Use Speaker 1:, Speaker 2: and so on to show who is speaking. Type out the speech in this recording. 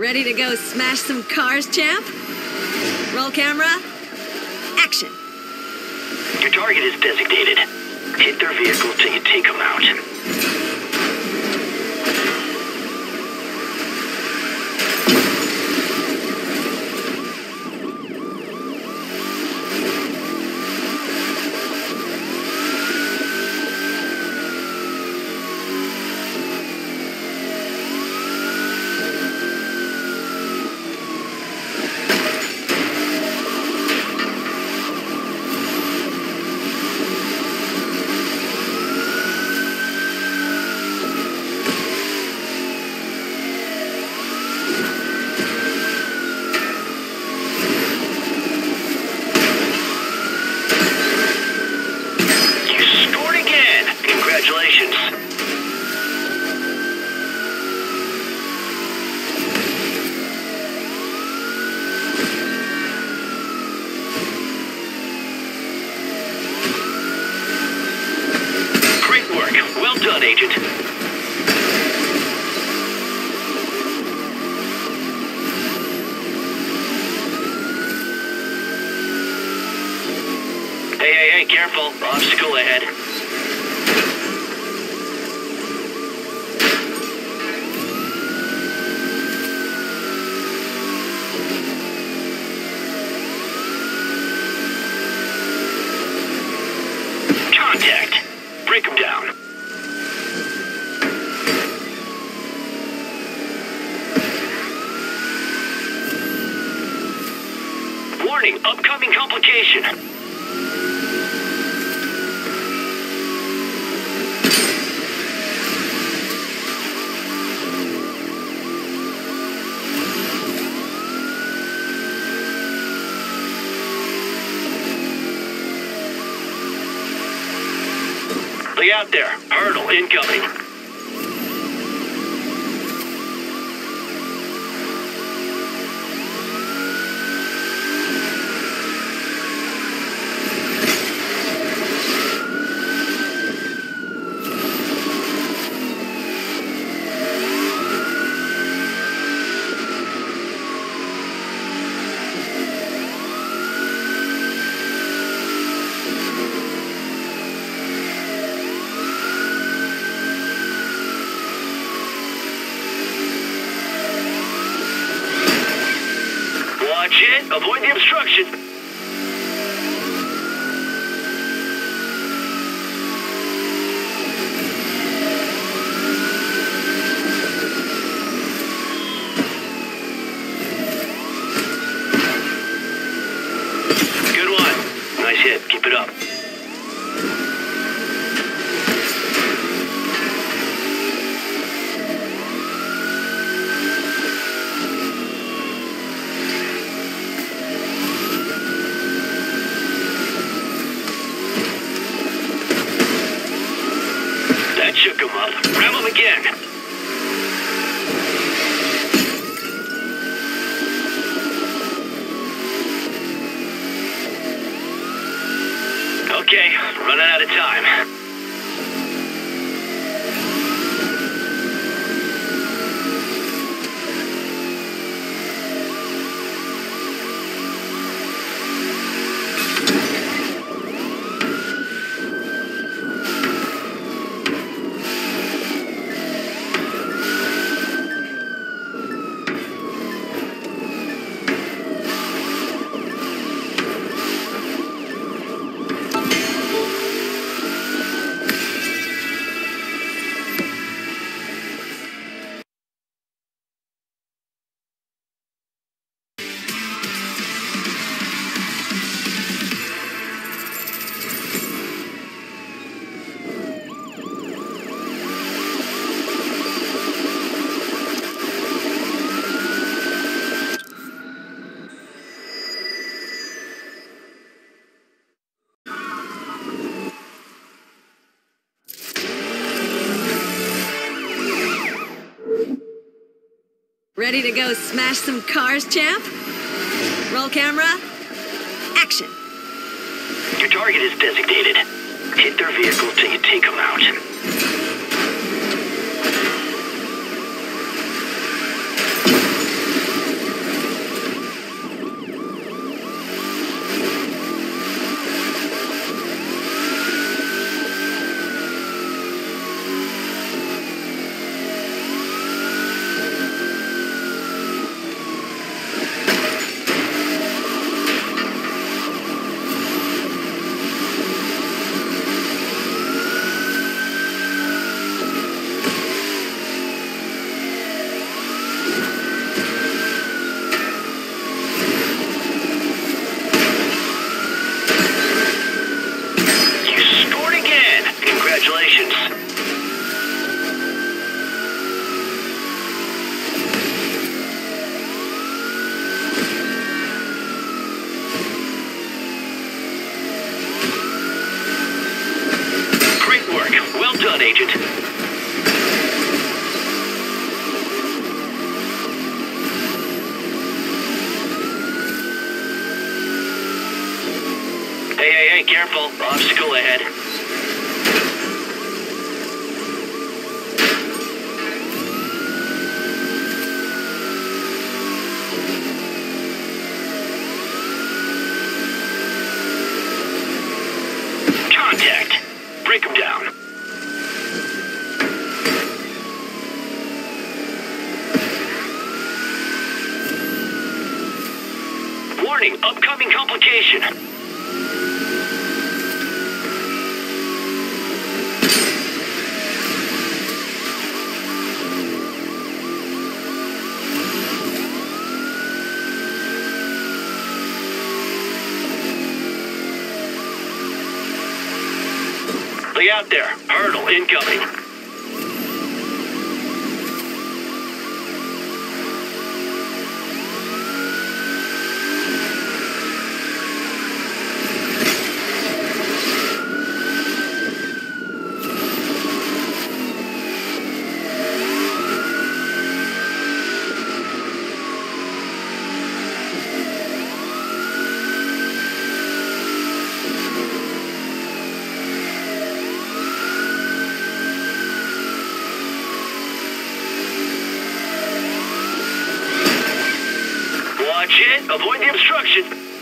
Speaker 1: Ready to go smash some cars, champ? Roll camera. Action.
Speaker 2: Your target is designated. Hit their vehicle till you take them out. Congratulations. Great work. Well done, Agent. Hey, careful. Obstacle ahead. Contact. Break them down. Warning, upcoming complication. Look out there. Hurdle incoming. Watch it. Avoid the obstruction. Good one. Nice hit. Keep it up. That shook him up. Ram him again. Okay, running out of time.
Speaker 1: Ready to go smash some cars, champ? Roll camera. Action.
Speaker 2: Your target is designated. Hit their vehicle till you take them out. Careful, obstacle ahead. Contact. Break him down. Warning, upcoming complication. Lay out there. Hurdle incoming. Watch it. Avoid the obstruction.